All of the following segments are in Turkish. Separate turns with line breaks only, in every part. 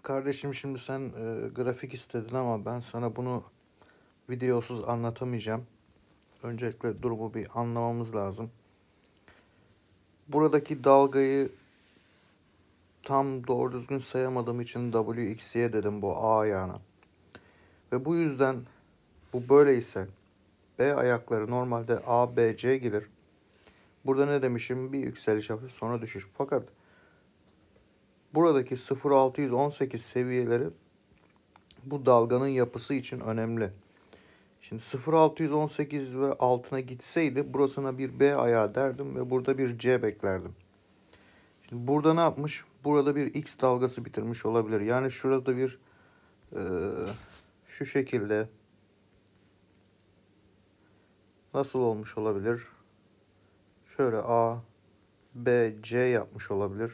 Kardeşim şimdi sen grafik istedin ama ben sana bunu videosuz anlatamayacağım. Öncelikle durumu bir anlamamız lazım. Buradaki dalgayı tam doğru düzgün sayamadığım için WXY dedim bu A ayağına. Ve bu yüzden bu böyleyse B ayakları normalde A, B, C gelir. Burada ne demişim? Bir yükseliş hafif sonra düşüş. Fakat buradaki 0.618 seviyeleri bu dalganın yapısı için önemli. Şimdi 0.618 ve altına gitseydi burasına bir B ayağı derdim ve burada bir C beklerdim. Şimdi burada ne yapmış? Burada bir X dalgası bitirmiş olabilir. Yani şurada bir e, şu şekilde nasıl olmuş olabilir? Şöyle A, B, C yapmış olabilir.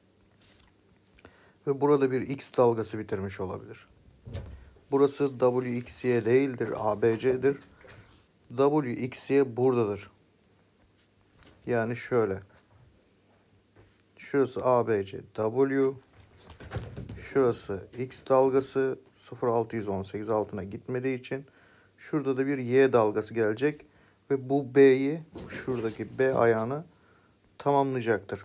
Ve burada bir X dalgası bitirmiş olabilir. Burası WXY değildir, ABC'dir. WXY buradadır. Yani şöyle. Şurası ABC, W. Şurası X dalgası 0.618 altına gitmediği için şurada da bir Y dalgası gelecek ve bu B'yi şuradaki B ayağını tamamlayacaktır.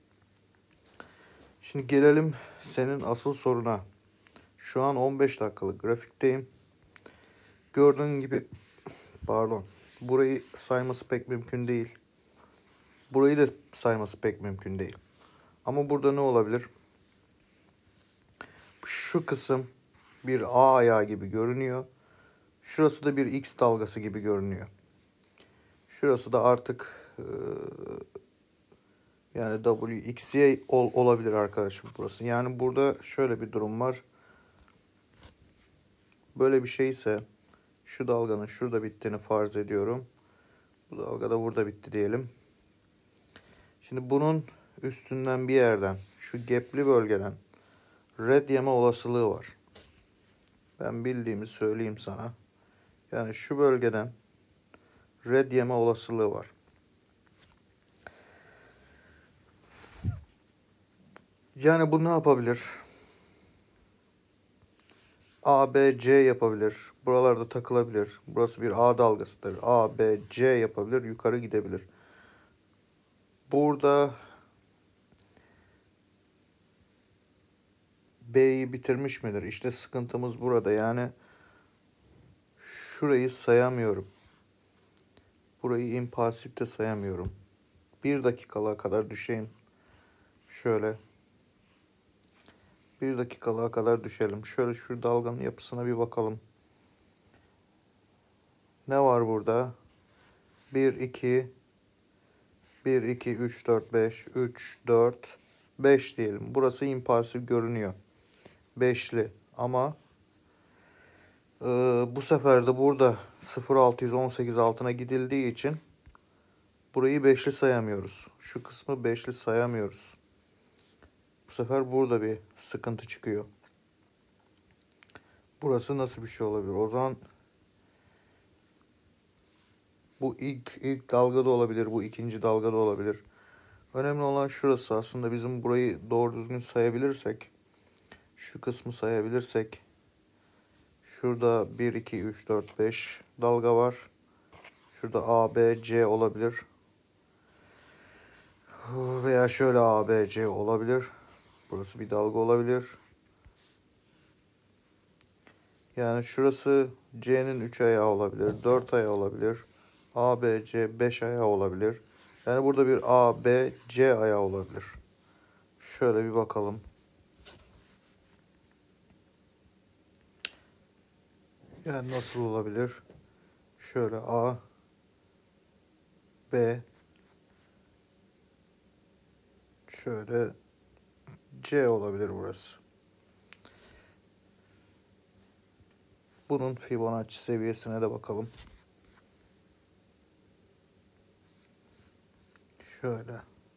Şimdi gelelim senin asıl soruna. Şu an 15 dakikalık grafikteyim. Gördüğün gibi burayı sayması pek mümkün değil. Burayı da sayması pek mümkün değil. Ama burada ne olabilir? Şu kısım bir A ayağı gibi görünüyor. Şurası da bir X dalgası gibi görünüyor. Şurası da artık yani WXY olabilir arkadaşım burası. Yani burada şöyle bir durum var. Böyle bir şeyse şu dalganın şurada bittiğini farz ediyorum. Bu dalga da burada bitti diyelim. Şimdi bunun üstünden bir yerden şu gap'li bölgeden red yeme olasılığı var. Ben bildiğimi söyleyeyim sana. Yani şu bölgeden red yeme olasılığı var. Yani bu ne yapabilir? A, B, C yapabilir. Buralarda takılabilir. Burası bir A dalgasıdır. A, B, C yapabilir. Yukarı gidebilir. Burada B'yi bitirmiş midir? İşte sıkıntımız burada. Yani şurayı sayamıyorum. Burayı impulsif de sayamıyorum. 1 dakikalığa kadar düşeyim. Şöyle. 1 dakikalığa kadar düşelim. Şöyle şu dalganın yapısına bir bakalım. Ne var burada? 1, 2, 1, 2, 3, 4, 5, 3, 4, 5 diyelim. Burası impulsif görünüyor. Beşli ama bu sefer de burada 0.618 altına gidildiği için burayı beşli sayamıyoruz. Şu kısmı beşli sayamıyoruz. Bu sefer burada bir sıkıntı çıkıyor. Burası nasıl bir şey olabilir? O zaman bu ilk dalga da olabilir. Bu ikinci dalga da olabilir. Önemli olan şurası. Aslında bizim burayı doğru düzgün sayabilirsek, şu kısmı sayabilirsek, şurada 1, 2, 3, 4, 5 dalga var. Şurada A, B, C olabilir. Veya şöyle A, B, C olabilir. Burası bir dalga olabilir. Yani şurası C'nin 3 ayağı olabilir. 4 ayağı olabilir. A, B, C 5 ayağı olabilir. Yani burada bir A, B, C ayağı olabilir. Şöyle bir bakalım. Yani nasıl olabilir? Şöyle A, B, şöyle C olabilir burası. Bunun Fibonacci seviyesine de bakalım. Şöyle.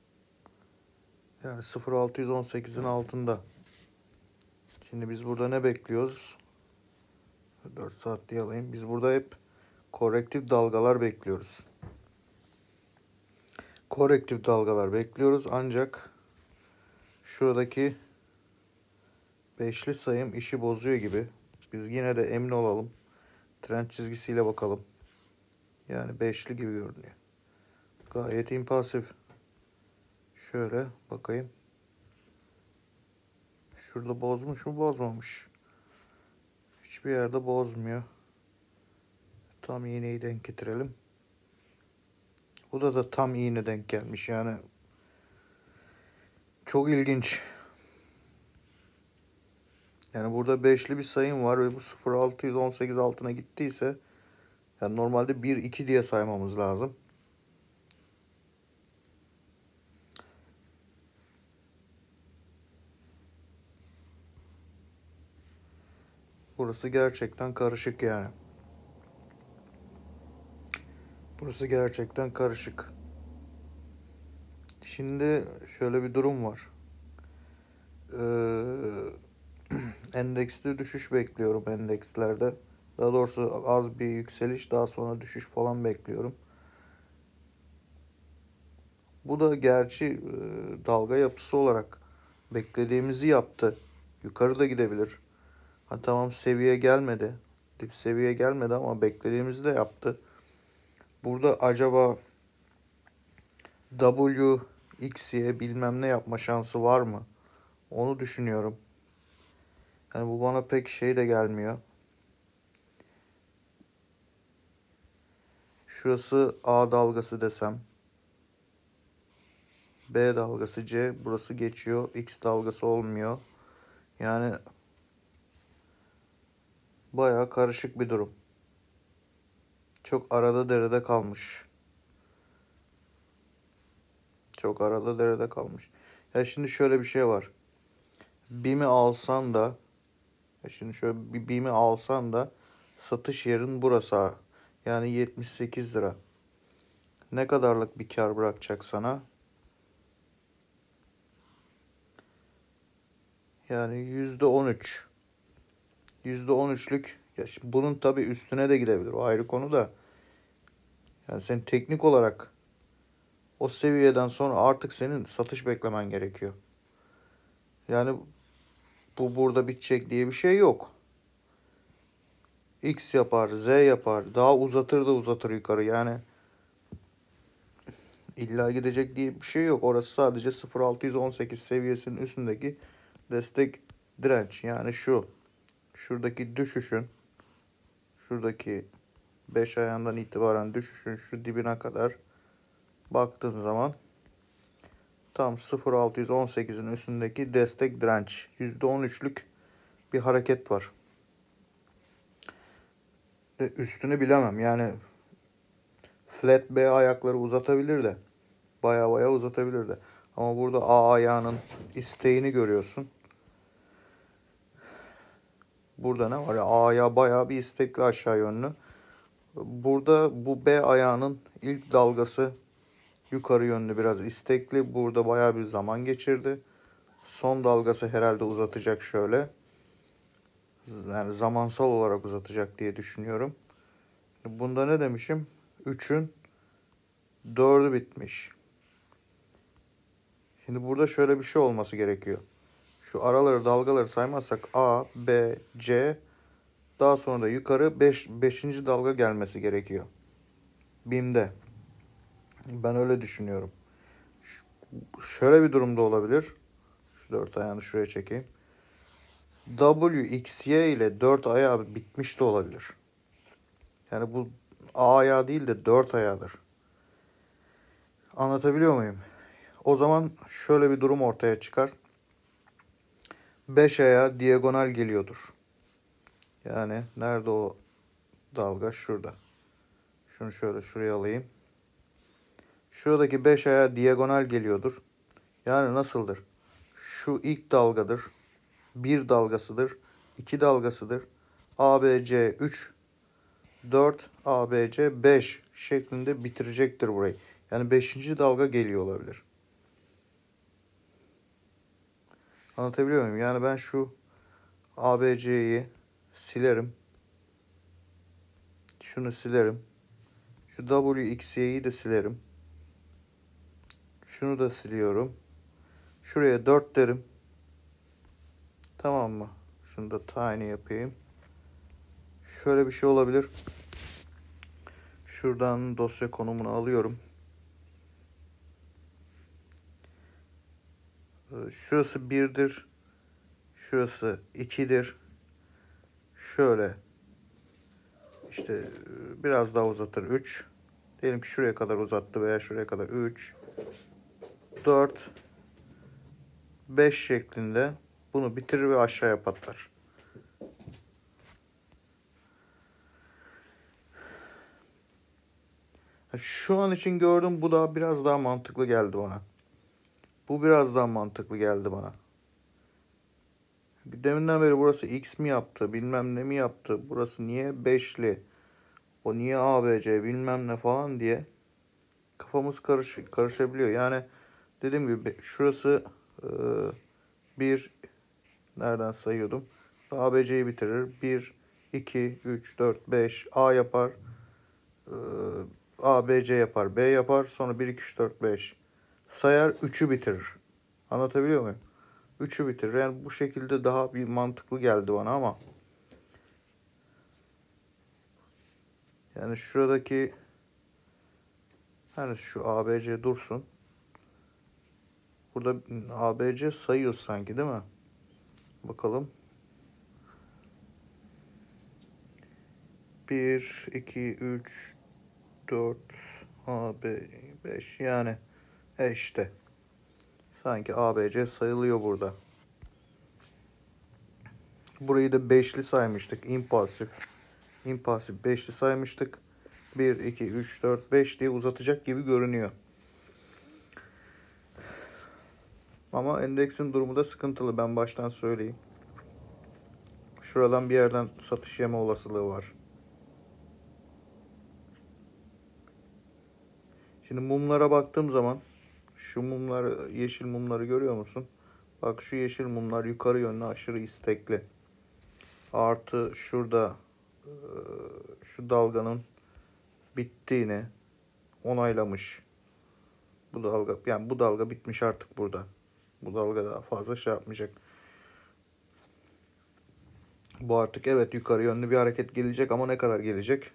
Yani 0.618'in altında. Şimdi biz burada ne bekliyoruz? 4 saat diye alayım. Biz burada hep korektif dalgalar bekliyoruz. Korektif dalgalar bekliyoruz ancak şuradaki beşli sayım işi bozuyor gibi. Biz yine de emin olalım. Trend çizgisiyle bakalım. Yani beşli gibi görünüyor. Gayet impulsif. Şöyle bakayım. Şurada bozmuş mu? Bozmamış. Hiçbir yerde bozmuyor. Tam iğneyi denk getirelim. Bu da tam iğne denk gelmiş. Yani çok ilginç. Yani burada beşli bir sayım var ve bu 0.618 altına gittiyse yani normalde 1-2 diye saymamız lazım. Burası gerçekten karışık yani. Burası gerçekten karışık. Şimdi şöyle bir durum var. Endekste düşüş bekliyorum endekslerde. Daha doğrusu az bir yükseliş, daha sonra düşüş falan bekliyorum. Bu da gerçi dalga yapısı olarak beklediğimizi yaptı. Yukarı da gidebilir. Ha, tamam, seviye gelmedi. Dip seviye gelmedi ama beklediğimizi de yaptı. Burada acaba W, X'ye bilmem ne yapma şansı var mı? Onu düşünüyorum. Yani bu bana pek şey de gelmiyor. Şurası A dalgası desem. B dalgası C. Burası geçiyor. X dalgası olmuyor. Yani bayağı karışık bir durum. Çok arada derede kalmış. Çok arada derede kalmış. Ya şimdi şöyle bir şey var. BİM'i alsan da şimdi şöyle bir BİM'i alsan da satış yerin burası. Yani 78 lira. Ne kadarlık bir kar bırakacak sana? Yani %13. %13'lük. Ya şimdi bunun tabii üstüne de gidebilir. O ayrı konu da. Yani sen teknik olarak o seviyeden sonra artık senin satış beklemen gerekiyor. Yani bu burada bitecek diye bir şey yok. X yapar, Z yapar. Daha uzatır da uzatır yukarı. Yani illa gidecek diye bir şey yok. Orası sadece 0.618 seviyesinin üstündeki destek direnç. Yani şuradaki düşüşün, şuradaki 5 ayağından itibaren düşüşün şu dibine kadar baktığın zaman tam 0.618'in üstündeki destek direnç. %13'lük bir hareket var. Ve üstünü bilemem. Yani flat B ayakları uzatabilir de. Baya baya uzatabilir de. Ama burada A ayağının isteğini görüyorsun. Burada ne var ya? A ayağı baya bir istekli aşağı yönlü. Burada bu B ayağının ilk dalgası yukarı yönlü biraz istekli. Burada baya bir zaman geçirdi. Son dalgası herhalde uzatacak şöyle. Yani zamansal olarak uzatacak diye düşünüyorum. Bunda ne demişim? 3'ün 4'ü bitmiş. Şimdi burada şöyle bir şey olması gerekiyor. Şu araları dalgaları saymazsak A, B, C, daha sonra da yukarı 5. dalga gelmesi gerekiyor. BİM'de. Ben öyle düşünüyorum. Şöyle bir durumda olabilir. Şu 4 ayağını şuraya çekeyim. W, X, Y ile 4 ayağı bitmiş de olabilir. Yani bu A ayağı değil de 4 ayağıdır. Anlatabiliyor muyum? O zaman şöyle bir durum ortaya çıkar. 5 ayağı diagonal geliyordur. Yani nerede o dalga? Şurada. Şunu şöyle şuraya alayım. Şuradaki 5 ayağı diagonal geliyordur. Yani nasıldır? Şu ilk dalgadır. 1 dalgasıdır. 2 dalgasıdır. ABC 3, 4, ABC 5 şeklinde bitirecektir burayı. Yani 5. dalga geliyor olabilir. Anlatabiliyor muyum? Yani ben şu ABC'yi silerim. Şunu silerim. Şu WXY'yi de silerim. Şunu da siliyorum. Şuraya 4 derim. Tamam mı? Şunu da tiny yapayım. Şöyle bir şey olabilir. Şuradan dosya konumunu alıyorum. Şurası 1'dir. Şurası 2'dir. Şöyle işte biraz daha uzatır 3. Diyelim ki şuraya kadar uzattı veya şuraya kadar 3, 4, 5 şeklinde bunu bitirir ve aşağıya patlar. Şu an için gördüm, bu da biraz daha mantıklı geldi bana. Bu biraz daha mantıklı geldi bana. Deminden beri burası X mi yaptı, bilmem ne mi yaptı, burası niye 5'li, o niye ABC bilmem ne falan diye kafamız karışabiliyor. Yani dediğim gibi şurası 1, nereden sayıyordum? ABC'yi bitirir. 1, 2, 3, 4, 5 A yapar. A, B, C yapar. B yapar. Sonra 1, 2, 3, 4, 5 sayar. 3'ü bitirir. Anlatabiliyor muyum? 3'ü bitirir. Yani bu şekilde daha bir mantıklı geldi bana ama yani şuradaki, hani şu A, B, C dursun. Burada A, B, C sayıyoruz sanki, değil mi? Bakalım. 1, 2, 3, 4 A, B, 5 yani işte sanki A, B, C sayılıyor burada. Burayı da beşli saymıştık. İmpulsif. İmpulsif beşli saymıştık. 1, 2, 3, 4, 5 diye uzatacak gibi görünüyor. Ama endeksin durumu da sıkıntılı. Ben baştan söyleyeyim. Şuradan bir yerden satış yeme olasılığı var. Şimdi mumlara baktığım zaman şu mumlar, yeşil mumları görüyor musun? Bak, şu yeşil mumlar yukarı yönlü aşırı istekli. Artı şurada şu dalganın bittiğini onaylamış. Bu dalga, yani bu dalga bitmiş artık burada. Bu dalga daha fazla şey yapmayacak. Bu artık evet yukarı yönlü bir hareket gelecek ama ne kadar gelecek?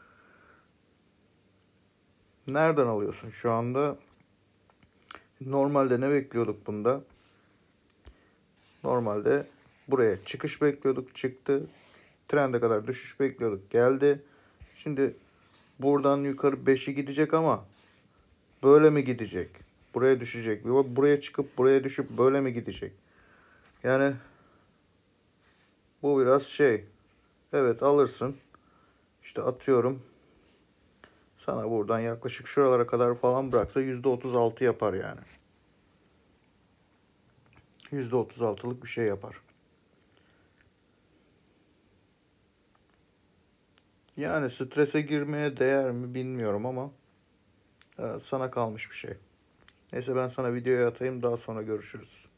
Nereden alıyorsun şu anda? Normalde ne bekliyorduk bunda? Normalde buraya çıkış bekliyorduk, çıktı. Trende kadar düşüş bekliyorduk, geldi. Şimdi buradan yukarı 5'i gidecek ama böyle mi gidecek? Buraya düşecek. Buraya çıkıp buraya düşüp böyle mi gidecek? Yani bu biraz şey. Evet, alırsın. İşte atıyorum. Sana buradan yaklaşık şuralara kadar falan bıraksa %36 yapar yani. %36'lık bir şey yapar. Yani strese girmeye değer mi bilmiyorum ama sana kalmış bir şey. Neyse, ben sana videoyu atayım, daha sonra görüşürüz.